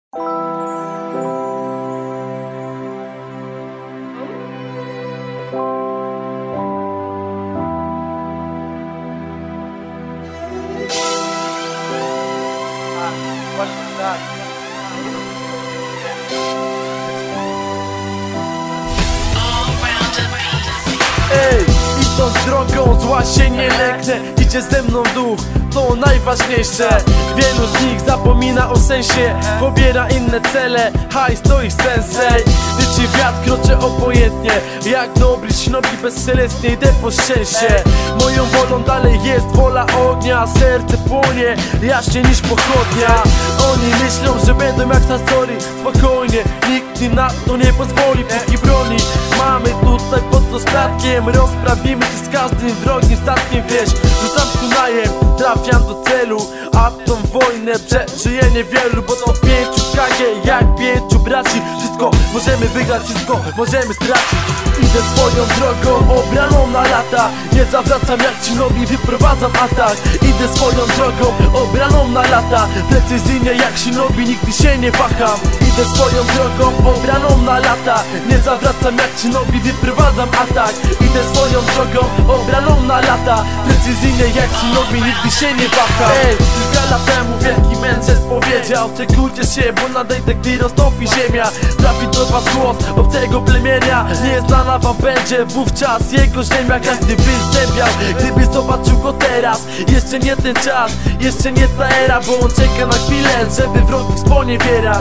Ej, idąc drogą zła się nie lęknę. Idzie ze mną duch, to najważniejsze. Wielu z nich zapomina o sensie, pobiera inne cele, hajs to ich sensej. Liczy wiatr, kroczę obojętnie, jak dobry śnobi bezszelestnie idę po szczęście. Moją wolą dalej jest wola ognia, serce płonie jaśniej niż pochodnia. Oni myślą, że będą jak na story, spokojnie, nikt im na to nie pozwoli. Póki broni mamy tutaj pod dostatkiem, rozprawimy się z każdym wrogim statkiem. Wiesz, rzucam kunajem, trafiam do celu, a tą wojnę przeżyje niewielu. Bo to 5 kg jak 5 braci. Wszystko możemy wygrać, wszystko możemy stracić. Idę swoją drogą obraną na lata, nie zawracam jak Shinobi, wyprowadzam atak. Idę swoją drogą obraną na lata, precyzyjnie jak Shinobi, nigdy się nie waham. Idę swoją drogą obraną na lata, nie zawracam jak Shinobi, wyprowadzam atak. Idę swoją drogą obraną na lata, precyzyjnie jak Shinobi, nigdy się nie waham. Ej, kilka lat temu wielki mędrzec powiedział: czekujcie się, bo nadejdę, gdy roztopi ziemia. Trafi do was głos obcego plemienia, nieznana wam będzie wówczas jego ziemia. Każdy by zdębiał, gdyby zobaczył go teraz. Jeszcze nie ten czas, jeszcze nie ta era, bo on czeka na chwilę, żeby wrogów sponiewierać.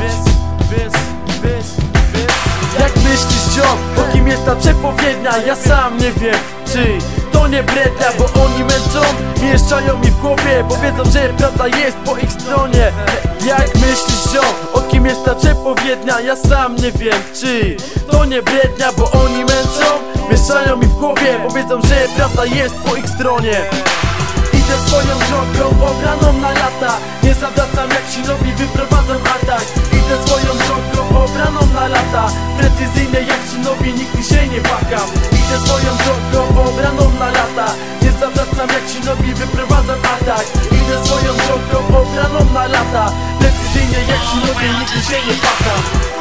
Jak myślisz, ziom, o kim jest ta przepowiednia? Ja sam nie wiem, czy to nie brednia, bo oni męczą, mieszczają mi w głowie, bo wiedzą, że prawda jest po ich stronie. Jak myślisz, ziom, o kim jest ta przepowiednia? Ja sam nie wiem, czy to nie brednia, bo oni męczą, mieszczają mi w głowie, bo wiedzą, że prawda jest po ich stronie. Idę swoją drogą obraną na lata, nie zawracam jak Shinobi, wyprowadzam atak. Idę swoją drogą obraną na lata, precyzyjnie jak Shinobi, nigdy się nie waham. Idę swoją drogą obraną na lata, nie zawracam jak Shinobi, wyprowadzam atak. Idę swoją drogą obraną na lata, precyzyjnie jak Shinobi, nigdy się nie waham.